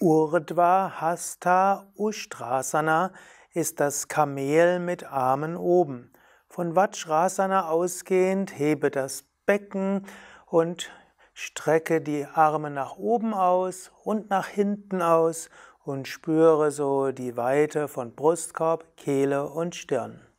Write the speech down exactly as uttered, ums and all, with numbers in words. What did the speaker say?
Urdhva Hastha Ustrasana ist das Kamel mit Armen oben. Von Vajrasana ausgehend hebe das Becken und strecke die Arme nach oben aus und nach hinten aus und spüre so die Weite von Brustkorb, Kehle und Stirn.